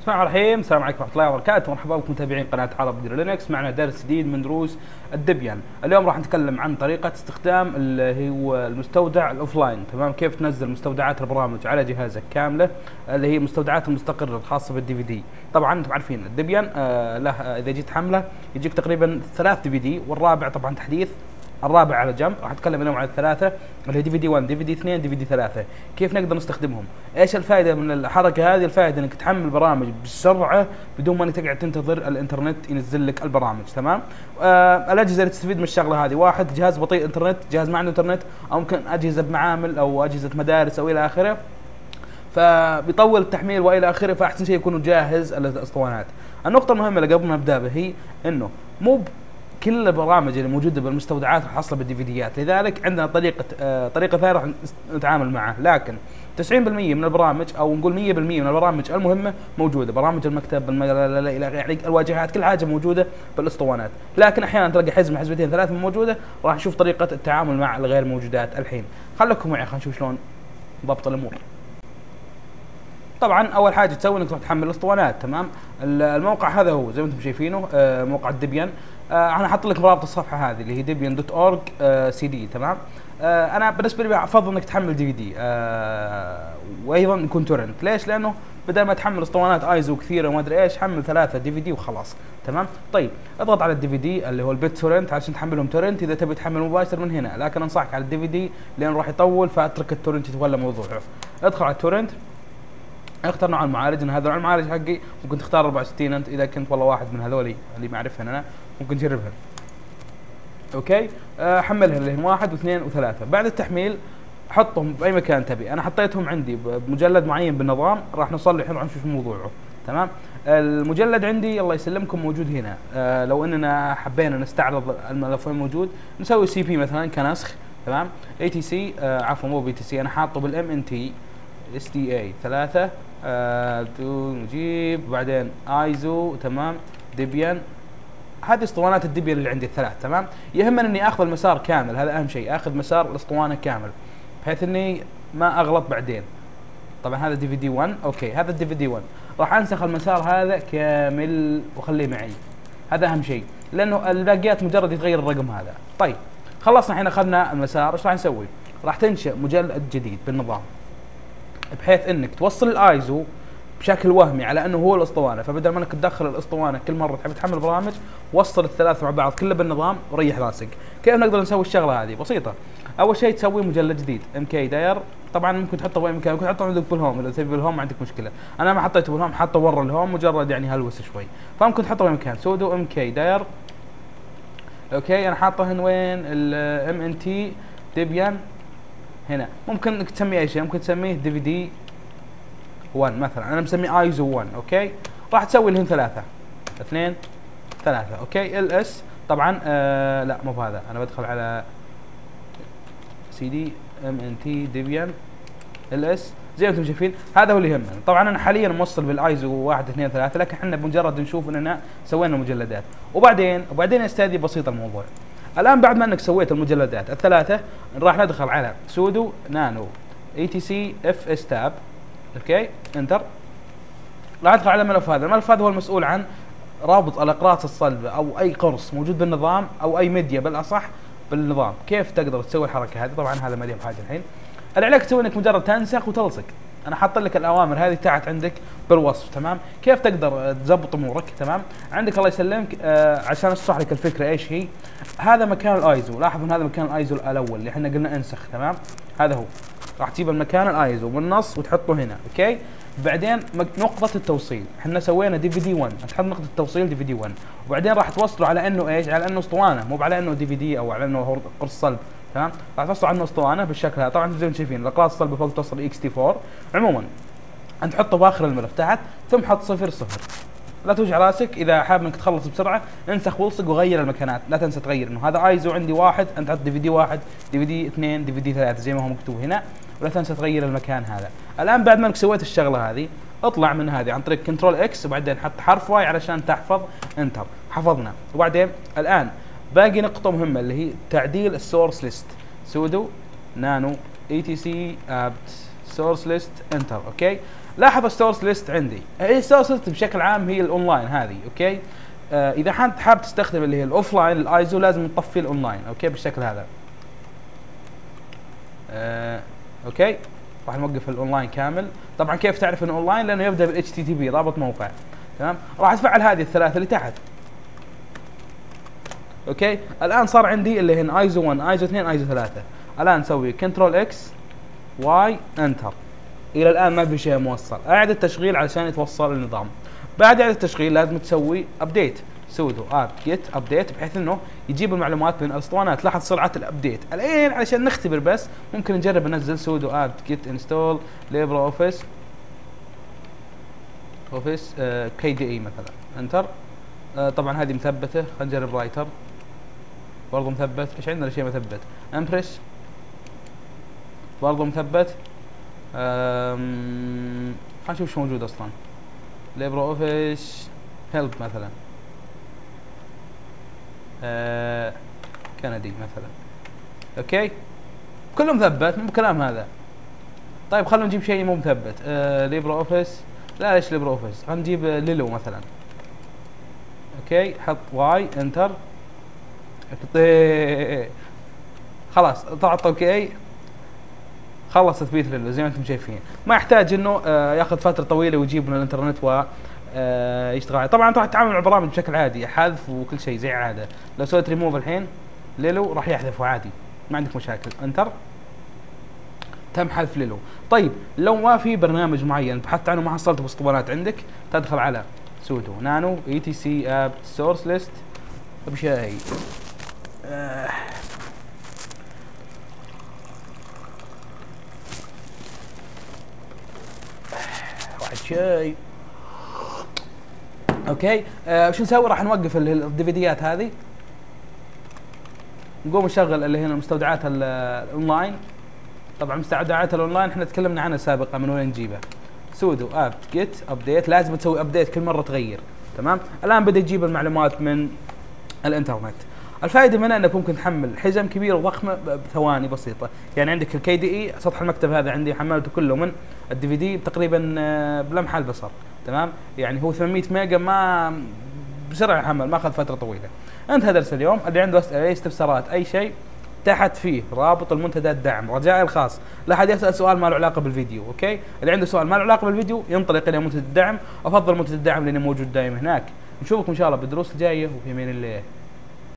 بسم الله الرحمن الرحيم. السلام عليكم ورحمه الله وبركاته. مرحبا بكم متابعين قناه عرب دير لينكس. معنا درس جديد من دروس الديبيان. اليوم راح نتكلم عن طريقه استخدام اللي هو المستودع الاوفلاين. تمام، كيف تنزل مستودعات البرامج على جهازك كامله، اللي هي مستودعات المستقره الخاصه بالدي في دي. طبعا انتم عارفين الديبيان له اذا جيت حمله يجيك تقريبا 3 دي في دي، والرابع طبعا تحديث، الرابع على جنب. راح اتكلم اليوم عن الثلاثه اللي هي دي في دي 1 دي في دي 2 دي في دي 3. كيف نقدر نستخدمهم؟ ايش الفائده من الحركه هذه؟ الفائده انك تحمل برامج بسرعه بدون ما تقعد تنتظر الانترنت ينزل لك البرامج. تمام. الاجهزه اللي تستفيد من الشغله هذه: واحد، جهاز بطيء انترنت، جهاز ما عنده انترنت، او ممكن اجهزه بمعامل او اجهزه مدارس او الى اخره، فبيطول التحميل والى اخره. فاحسن شيء يكون جاهز الاسطوانات. النقطه المهمه اللي قبل ما نبدا بها هي انه مو كل البرامج اللي موجوده بالمستودعات راح حاصله بالديفيديات، لذلك عندنا طريقه ثانيه راح نتعامل معها. لكن 90% من البرامج او نقول 100% من البرامج المهمه موجوده، برامج المكتب يعني الواجهات، كل حاجه موجوده بالاسطوانات. لكن احيانا تلقى حزمه حزمتين ثلاث موجوده، راح نشوف طريقه التعامل مع الغير موجودات الحين. خليكم معي خلينا نشوف شلون ضبط الامور. طبعا اول حاجه تسوي انك تروح تحمل الاسطوانات. تمام. الموقع هذا هو زي ما انتم شايفينه، موقع الديبيان. انا احط لك رابط الصفحه هذه اللي هي debian.org cd. تمام. انا بالنسبه لي افضل انك تحمل دي في دي، وايضا يكون تورنت. ليش؟ لانه بدل ما تحمل اسطوانات ايزو كثيره وما ادري ايش، حمل 3 دي في دي وخلاص. تمام. طيب اضغط على الدي في دي اللي هو البيت تورنت عشان تحملهم تورنت اذا تبي تحمل مباشر من هنا، لكن انصحك على الدي في دي لانه راح يطول، فاترك التورنت يتولى موضوعه. ادخل على التورنت، اختار نوع المعالج. ان هذا نوع المعالج حقي، ممكن تختار 64. انت اذا كنت والله واحد من هذولي اللي ما اعرفها انا ممكن تجربها. اوكي. حملها اللي هم 1 و2 و3. بعد التحميل حطهم باي مكان تبي. انا حطيتهم عندي بمجلد معين بالنظام، راح نوصل الحين راح نشوف موضوعه. تمام. المجلد عندي الله يسلمكم موجود هنا. لو اننا حبينا نستعرض الملف وين موجود، نسوي سي بي مثلا كنسخ. تمام. اي تي سي، عفوا مو بي تي سي، انا حاطه بالام ان تي اس تي اي 3. نجيب بعدين ايزو. تمام. ديبيان. هذه اسطوانات الديبيان اللي عندي الثلاث. تمام. يهمني اني اخذ المسار كامل، هذا اهم شيء، اخذ مسار الاسطوانه كامل بحيث اني ما اغلط بعدين. طبعا هذا دي في دي 1. اوكي، هذا الدي في دي 1 راح انسخ المسار هذا كامل واخليه معي، هذا اهم شيء، لانه الباقيات مجرد يتغير الرقم هذا. طيب خلصنا الحين، اخذنا المسار. ايش راح نسوي؟ راح تنشئ مجلد جديد بالنظام بحيث انك توصل الايزو بشكل وهمي على انه هو الاسطوانه، فبدل ما انك تدخل الاسطوانه كل مره تحب تحمل برامج، وصل الثلاث مع بعض كله بالنظام وريح راسك. كيف نقدر نسوي الشغله هذه؟ بسيطه. اول شيء تسوي مجلد جديد ام كي داير. طبعا ممكن تحطه باي مكان، ممكن تحطه عندك بالهوم اذا تبي بالهوم ما عندك مشكله. انا ما حطيته بالهوم، حطه ورا الهوم مجرد يعني هلوس شوي، فممكن تحطه باي مكان. سودو ام كي داير. اوكي، انا حاطه هنا وين؟ الام ان تي ديبيان هنا. ممكن انك تسميه اي شيء، ممكن تسميه دي في دي 1 مثلا، انا مسميه ايزو 1. اوكي، راح تسوي لهم 3 2 3. اوكي. ال اس طبعا لا مو بهذا، انا بدخل على سي دي ام ان تي ديبيان ال اس زي ما انتم شايفين. هذا هو اللي يهمنا. طبعا انا حاليا موصل بالايزو 1 2 3، لكن احنا بمجرد نشوف اننا سوينا مجلدات. وبعدين يا استاذي بسيط الموضوع. الان بعد ما انك سويت المجلدات الثلاثه، راح ندخل على سودو نانو اي تي سي اف اس تاب. اوكي، انتر. راح ادخل على الملف هذا. الملف هذا هو المسؤول عن رابط الاقراص الصلبه او اي قرص موجود بالنظام او اي ميديا بالاصح بالنظام. كيف تقدر تسوي الحركه هذه؟ طبعا هذا ما لي بحاجه الحين. اللي عليك تسوي انك مجرد تنسخ وتلصق. انا حاط لك الاوامر هذه تحت عندك بالوصف. تمام. كيف تقدر تضبط امورك؟ تمام. عندك الله يسلمك عشان اشرح لك الفكره ايش هي. هذا مكان الايزو، لاحظ ان هذا مكان الايزو الاول اللي احنا قلنا انسخ. تمام. هذا هو. راح تجيب المكان الايزو بالنص وتحطه هنا. اوكي. بعدين نقطة التوصيل، احنا سوينا دي في دي 1، تحط نقطة التوصيل دي في دي 1، وبعدين راح توصله على انه ايش؟ على انه اسطوانة، مو على انه دي في دي او على انه قرص صلب. تمام. راح توصله على انه اسطوانة بالشكل هذا. طبعا زي ما شايفين الاقراص الصلبة فوق توصل اكس تي 4. عموما انت تحطه باخر الملف تحت، ثم حط 0 0. لا توجع راسك، اذا حاب انك تخلص بسرعه انسخ والصق وغير المكانات. لا تنسى تغير انه هذا ايزو عندي 1، انت حط دي في دي 1 دي في دي 2 دي في دي 3 زي ما هو مكتوب هنا، ولا تنسى تغير المكان هذا. الان بعد ما انك سويت الشغله هذه، اطلع من هذه عن طريق كنترول اكس وبعدين حط حرف واي علشان تحفظ. انتر. حفظنا. وبعدين الان باقي نقطه مهمه اللي هي تعديل السورس ليست. سودو نانو اي تي سي ابت سورس ليست. انتر. اوكي. لاحظ السورس ليست عندي، هي السورس ليست بشكل عام هي الاونلاين هذه، اوكي. اذا حاب تستخدم اللي هي الاوف لاين الايزو لازم تطفي الاونلاين، اوكي، بالشكل هذا. اوكي، راح نوقف الاونلاين كامل. طبعا كيف تعرف انه اونلاين؟ لانه يبدا بال HTTP رابط موقع، تمام. راح اتفعل هذه الثلاثه اللي تحت. اوكي، الان صار عندي اللي هن ايزو 1 ايزو 2 ايزو 3. الان نسوي كنترول اكس واي انتر. الى الان ما في شيء موصل، اعد التشغيل علشان يتوصل النظام. بعد اعاده التشغيل لازم تسوي ابديت، سودو اب جيت ابديت، بحيث انه يجيب المعلومات من الاسطوانات. لاحظ سرعه الابديت الان علشان نختبر، بس ممكن نجرب ننزل سودو اب جيت انستول ليبرا اوفيس كي دي اي مثلا، انتر. طبعا هذه مثبته، خلينا نجرب رايتر برضه مثبت. ايش عندنا شيء مثبت؟ امبريس برضه مثبت. خلينا نشوف شو موجود اصلا. ليبرا اوفيس هيلب مثلا، كندي مثلا، اوكي، كله مثبت، مو بكلام هذا. طيب خلونا نجيب شيء مو مثبت. ليبرا اوفيس، لا ليش ليبرا اوفيس؟ خلينا نجيب ليلو مثلا، اوكي، حط واي انتر. خلاص طلعت اوكي، خلص تثبيت ليلو زي ما انتم شايفين. ما يحتاج انه ياخذ فتره طويله ويجيب من الانترنت و يشتغل عليه. طبعا راح تتعامل مع البرامج بشكل عادي، حذف وكل شيء زي عاده. لو سويت ريموف الحين ليلو راح يحذفه عادي، ما عندك مشاكل. انتر، تم حذف ليلو. طيب لو ما في برنامج معين بحثت عنه ما حصلته باسطوانات عندك، تدخل على سودو نانو اي تي سي اب سورس ليست بشيء. واحد شيء، اوكي. وش نسوي؟ راح نوقف الديفيديات هذه، نقوم نشغل اللي هنا المستودعات الاونلاين. طبعا مستودعات الاونلاين احنا تكلمنا عنها سابقا، من وين نجيبها. سودو اب جيت ابديت، لازم تسوي ابديت كل مره تغير، تمام. الان بدا يجيب المعلومات من الانترنت. الفائده منها انك ممكن تحمل حزم كبيره وضخمه بثواني بسيطه. يعني عندك الكي دي اي، سطح المكتب هذا عندي حملته كله من الدي في دي تقريبا بلمح البصر، تمام. يعني هو 800 ميجا، ما بسرعه يحمل، ما اخذ فتره طويله. انتهى درس اليوم. اللي عنده اي استفسارات اي شيء، تحت فيه رابط المنتدى الدعم، رجائي الخاص لا احد يسال سؤال ما له علاقه بالفيديو، اوكي. اللي عنده سؤال ما له علاقه بالفيديو ينطلق الى منتدى الدعم. افضل منتدى الدعم لانه موجود دائما هناك. نشوفكم ان شاء الله بالدروس الجايه، وفي امان الله.